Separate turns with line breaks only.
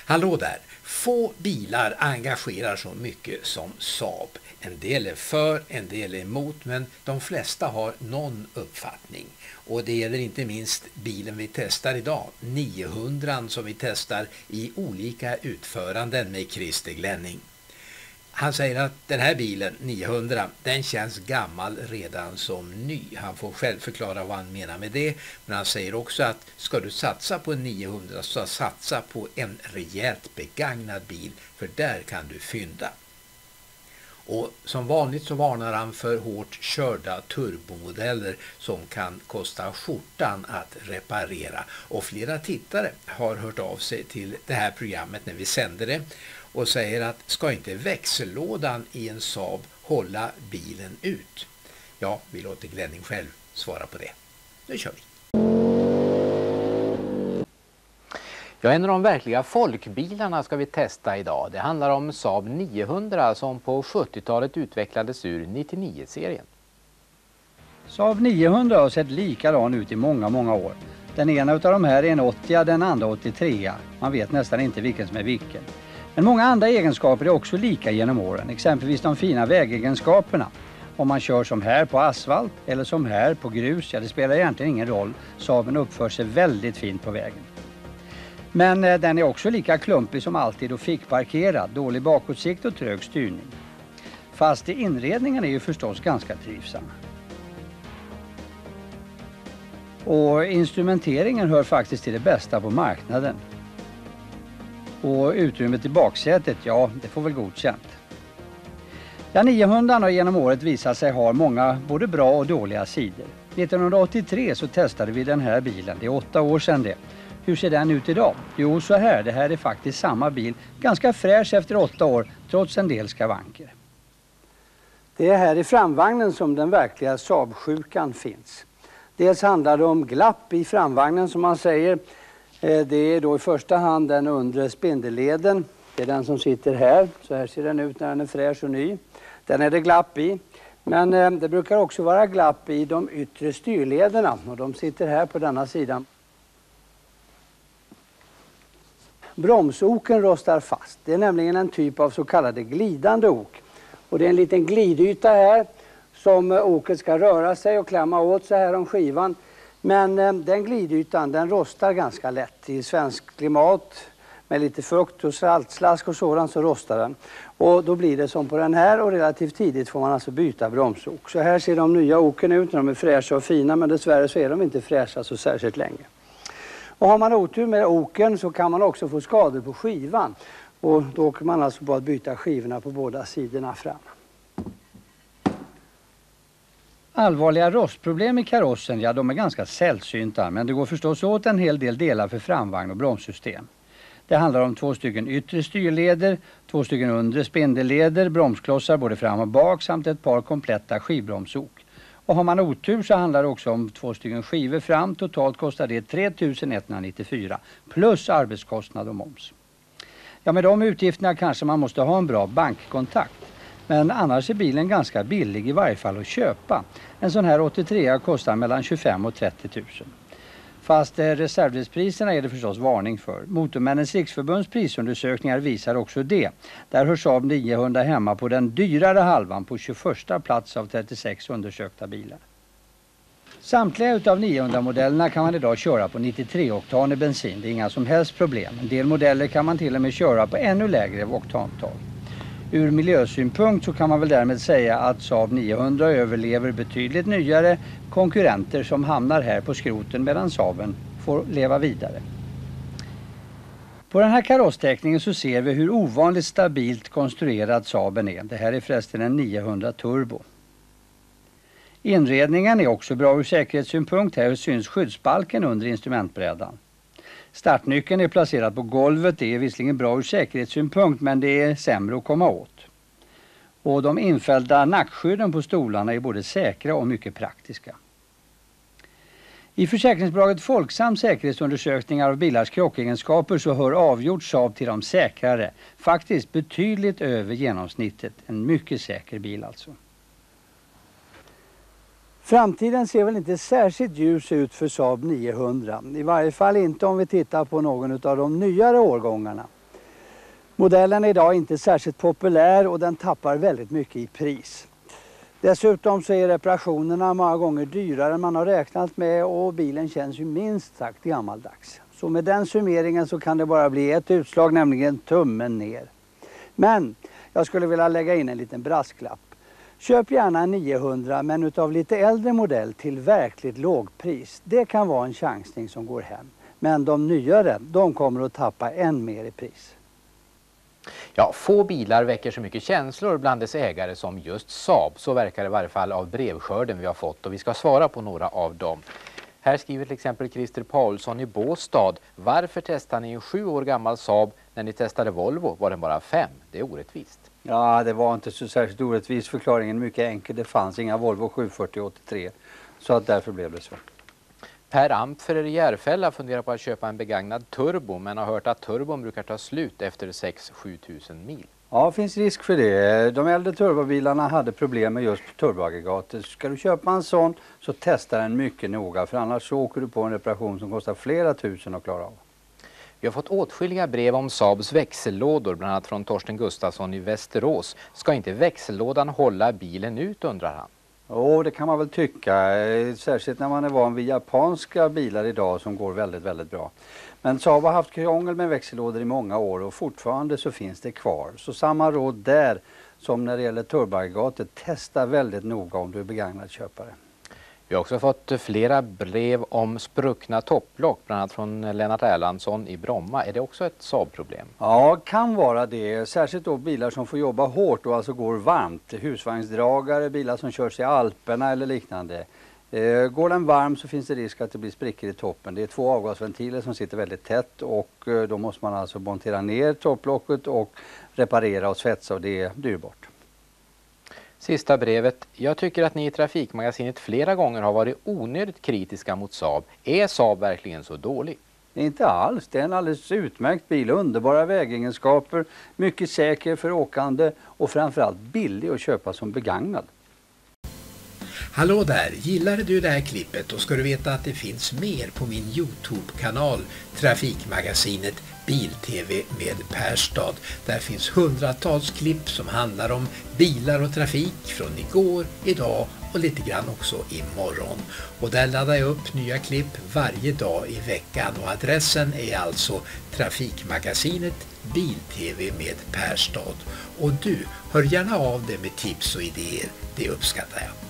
Hallå där! Få bilar engagerar så mycket som Saab. En del är för, en del är emot, men de flesta har någon uppfattning. Och det gäller inte minst bilen vi testar idag, 900 som vi testar i olika utföranden med Christer Glenning. Han säger att den här bilen, 900, den känns gammal redan som ny. Han får själv förklara vad han menar med det. Men han säger också att ska du satsa på en 900 så satsa på en rejält begagnad bil. För där kan du fynda. Och som vanligt så varnar han för hårt körda turbomodeller som kan kosta skjortan att reparera. Och flera tittare har hört av sig till det här programmet när vi sänder det. Och säger att ska inte växellådan i en Saab hålla bilen ut? Ja, vi låter Glenning själv svara på det. Nu kör vi.
Ja, en av de verkliga folkbilarna ska vi testa idag. Det handlar om Saab 900 som på 70-talet utvecklades ur 99-serien.
Saab 900 har sett likadan ut i många år. Den ena av de här är en 80, den andra 83. Man vet nästan inte vilken som är vilken. Men många andra egenskaper är också lika genom åren, exempelvis de fina vägegenskaperna. Om man kör som här på asfalt eller som här på grus, ja det spelar egentligen ingen roll. Saaben uppför sig väldigt fint på vägen. Men den är också lika klumpig som alltid och fickparkerad, dålig bakåtsikt och trög styrning. Fast inredningen är ju förstås ganska trivsam. Och instrumenteringen hör faktiskt till det bästa på marknaden. Och utrymmet i baksätet, ja det får väl godkänt. Ja, 900 har genom året visat sig ha många både bra och dåliga sidor. 1983 så testade vi den här bilen, det är 8 år sedan det. Hur ser den ut idag? Jo så här, det här är faktiskt samma bil. Ganska fräsch efter 8 år trots en del skavanker. Det är här i framvagnen som den verkliga Saab-sjukan finns. Dels handlar det om glapp i framvagnen som man säger. Det är då i första hand den undre spindelleden. Det är den som sitter här. Så här ser den ut när den är fräsch och ny. Den är det glapp i. Men det brukar också vara glapp i de yttre styrlederna. Och de sitter här på denna sidan. Bromsoken rostar fast. Det är nämligen en typ av så kallade glidande ok. Och det är en liten glidyta här som oket ska röra sig och klämma åt så här om skivan. Men den glidytan den rostar ganska lätt. I svensk klimat med lite fukt och saltslask och sådant så rostar den. Och då blir det som på den här och relativt tidigt får man alltså byta bromsok. Så här ser de nya oken ut när de är fräscha och fina, men dessvärre så är de inte fräscha så särskilt länge. Och har man otur med oken så kan man också få skador på skivan. Och då åker man alltså på att byta skivorna på båda sidorna fram. Allvarliga rostproblem i karossen, ja de är ganska sällsynta, men det går förstås åt en hel del delar för framvagn och bromssystem. Det handlar om 2 stycken yttre styrleder, 2 stycken undre spindelleder, bromsklossar både fram och bak samt ett par kompletta skivbromsok. Och har man otur så handlar det också om 2 stycken skivor fram, totalt kostar det 3 194 plus arbetskostnad och moms. Ja, med de utgifterna kanske man måste ha en bra bankkontakt. Men annars är bilen ganska billig i varje fall att köpa. En sån här 83 kostar mellan 25 och 30 000. Fast reservdelspriserna är det förstås varning för. Motormännens riksförbunds prisundersökningar visar också det. Där hör Saab 900 hemma på den dyrare halvan på 21:a plats av 36 undersökta bilar. Samtliga utav 900-modellerna kan man idag köra på 93-oktanig bensin. Det är inga som helst problem. En del modeller kan man till och med köra på ännu lägre oktantal. Ur miljösynpunkt så kan man väl därmed säga att Saab 900 överlever betydligt nyare konkurrenter som hamnar här på skroten medan Saaben får leva vidare. På den här karossteckningen så ser vi hur ovanligt stabilt konstruerad Saaben är. Det här är förresten en 900 turbo. Inredningen är också bra ur säkerhetssynpunkt. Här syns skyddsbalken under instrumentbrädan. Startnyckeln är placerad på golvet. Det är visserligen bra ur säkerhetssynpunkt men det är sämre att komma åt. Och de infällda nackskydden på stolarna är både säkra och mycket praktiska. I försäkringsbolaget Folksams säkerhetsundersökningar av bilars krockegenskaper så hör avgjort Saab till de säkrare. Faktiskt betydligt över genomsnittet. En mycket säker bil alltså. Framtiden ser väl inte särskilt ljus ut för Saab 900. I varje fall inte om vi tittar på någon av de nyare årgångarna. Modellen är idag inte särskilt populär och den tappar väldigt mycket i pris. Dessutom så är reparationerna många gånger dyrare än man har räknat med och bilen känns ju minst sagt gammaldags. Så med den summeringen så kan det bara bli ett utslag, nämligen tummen ner. Men jag skulle vilja lägga in en liten brasklapp. Köp gärna en 900 men utav lite äldre modell till verkligt lågpris. Det kan vara en chansning som går hem. Men de nyare, de kommer att tappa än mer i pris.
Ja, få bilar väcker så mycket känslor bland dess ägare som just Saab. Så verkar det i varje fall av brevskörden vi har fått och vi ska svara på några av dem. Här skriver till exempel Christer Paulsson i Båstad: varför testar ni en 7 år gammal Saab? När ni testade Volvo var den bara 5. Det är orättvist.
Ja, det var inte så särskilt orättvist. Förklaringen är mycket enkel. Det fanns inga Volvo 740-83. Så att därför blev det så.
Per Ampfer i Järfälla funderar på att köpa en begagnad turbo men har hört att turbon brukar ta slut efter 6-7 tusen mil.
Ja, det finns risk för det. De äldre turbobilarna hade problem med just turboaggregatet. Ska du köpa en sån så testa den mycket noga, för annars så åker du på en reparation som kostar flera tusen att klara av.
Vi har fått åtskilliga brev om Saabs växellådor, bland annat från Torsten Gustafsson i Västerås. Ska inte växellådan hålla bilen ut, undrar han.
Jo, det kan man väl tycka. Särskilt när man är van vid japanska bilar idag som går väldigt, väldigt bra. Men Saab har haft krångel med växellådor i många år och fortfarande så finns det kvar. Så samma råd där som när det gäller turboaggregatet. Testa väldigt noga om du är begagnad köpare.
Vi har också fått flera brev om spruckna topplock, bland annat från Lennart Erlandsson i Bromma. Är det också ett Saab-problem?
Ja, kan vara det. Särskilt då bilar som får jobba hårt och alltså går varmt. Husvagnsdragare, bilar som körs i Alperna eller liknande. Går den varm så finns det risk att det blir sprickor i toppen. Det är 2 avgasventiler som sitter väldigt tätt och då måste man alltså montera ner topplocket och reparera och svetsa, och det är dyrbart.
Sista brevet. Jag tycker att ni i Trafikmagasinet flera gånger har varit onödigt kritiska mot Saab. Är Saab verkligen så dålig?
Inte alls. Det är en alldeles utmärkt bil. Underbara vägegenskaper, mycket säker för åkande och framförallt billig att köpa som begagnad.
Hallå där, gillade du det här klippet och ska du veta att det finns mer på min YouTube-kanal Trafikmagasinet Bil-TV med Perstad. Där finns hundratals klipp som handlar om bilar och trafik från igår, idag och lite grann också imorgon. Och där laddar jag upp nya klipp varje dag i veckan och adressen är alltså Trafikmagasinet Bil-TV med Perstad. Och du, hör gärna av dig med tips och idéer, det uppskattar jag.